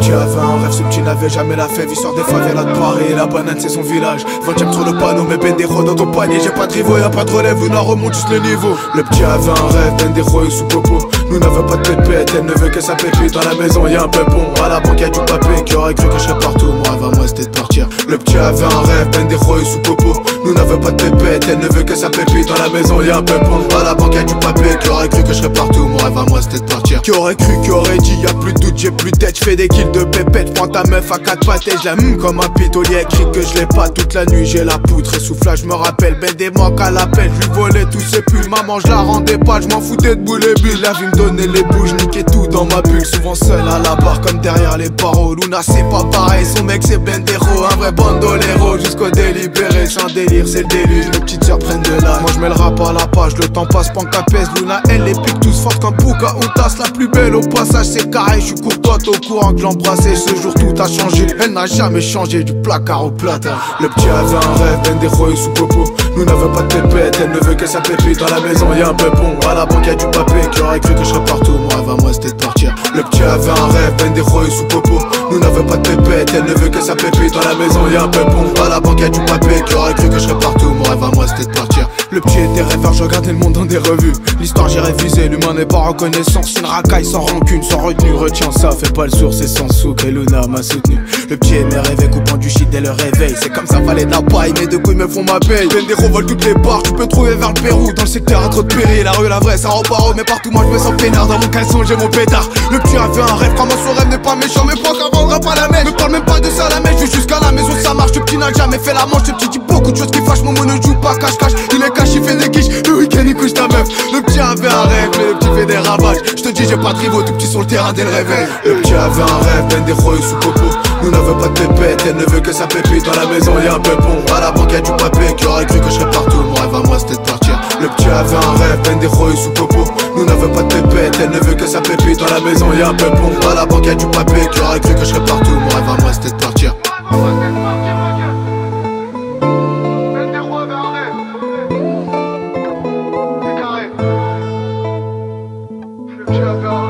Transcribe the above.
petit avait un rêve, ce petit n'avait jamais la fève. Il sort des favelas de Paris, la banane c'est son village. 20ème sur le panneau, mais Bendejo dans ton panier. J'ai pas de rivaux, y'a pas de relève, on remonte juste le niveau. Le petit avait un rêve, Bendejo et sous popo. Nous n'avons pas de pépette, elle ne veut que sa pépite. Dans la maison y'a un pépon, à la banque y'a du papier. Qui aurait cru que je serais partout, moi avant moi c'était de partir. Le petit avait un rêve, Bendejo et sous popo. Nous n'avons pas de pépette, elle ne veut que sa pépite. Dans la maison y'a un pépon, à la banque y'a du papier. Qui aurait cru que je serais partout, moi avant moi c'était de partir. Qui aurait cru, qui aurait dit, y'a plus de doute, j'ai plus de tête. J'fais des kills de pépette, prends ta meuf à 4 pattes et je la comme un pitolier. Écrit que je l'ai pas toute la nuit, j'ai la poutre et soufflage, je me rappelle. Ben des manques à l'appel, je lui volais tous ses pulls. Maman je la rendais pas, je m'en foutais de boule et bulles. La vie me donnait les bouges, niquais tout dans ma bulle. Souvent seul à la barre comme derrière les barreaux. Luna c'est pas pareil, son mec c'est Bendero. Un vrai bandolero jusqu'au délibéré. C'est un délire, c'est le déluge, les petites sœurs prennent de l'âge. Moi je mets le rap à la page, le temps passe, panca pèse. Luna elle les pique tous fortes comme Pouka ou tasse. La plus belle au passage c'est carré, je suis courtois au courant que j'embrassais. Ce jour tout a changé, elle n'a jamais changé du placard au platin. Le petit avait un rêve, Bendejo et sous popo. Nous n'avons pas de pépette, elle ne veut que sa pépite. Dans la maison y'a un pépon, à la banque y'a du papier. Qui aurait cru que je serais partout, moi avant moi c'était de partir. Le petit avait un rêve, Bendejo et sous popo. Nous n'avons pas de pépette, elle ne veut que sa pépite. Dans la maison y'a un pépon, à la banque y'a du papier. Qui aurait cru que je serais partout, moi avant moi c'était de partir. Le petit était rêveur, je regardais le monde dans des revues. L'histoire j'ai révisé, l'humain n'est pas reconnaissant. C'est une racaille sans rancune, sans retenue. Retiens ça, fais pas le sourd, c'est sans souk. Et Luna m'a soutenu. Le petit aimait rêver, coupant du shit dès le réveil. C'est comme ça, fallait de la paille, mes deux couilles me font ma paye. Bendejo vole toutes les barres, tu peux trouver vers le Pérou. Dans le secteur à trop de péril, la rue la vraie, ça repart. Mais partout moi je me sens peinard, dans mon caleçon j'ai mon pétard. Le petit avait un rêve, vraiment son rêve n'est pas méchant. Mais pas qu'un vendra pas la mèche, me parle même pas de ça la mèche. Je vais jusqu'à la maison, ça marche, le petit n'a jamais fait la manche. Le petit dit beaucoup de choses qui fâchent, mon mot ne joue pas cache-cache. Il est cache, il fait des quiches, le week-end il couche ta meuf. Le petit avait un rêve, mais le petit fait des ravages. Je te dis j'ai pas de rivaux, tout petit sur le terrain dès le réveil. Le petit avait un rêve, Bendejo et sous popo. Nous n'avons pas de pépette, elle ne veut que sa pépite. Dans la maison y'a un pépon, à la banque y'a du papier. Qui aurait cru que je serais partout, moi avant moi c'était de partir. Le petit avait un rêve, Bendejo et sous popo. Nous n'avons pas de pépette, elle ne veut que sa pépite. Dans la maison y'a un pépon, à la banque y'a du papier. Qui aurait cru que je serais partout, moi avant moi c'était de partir. Tu vas faire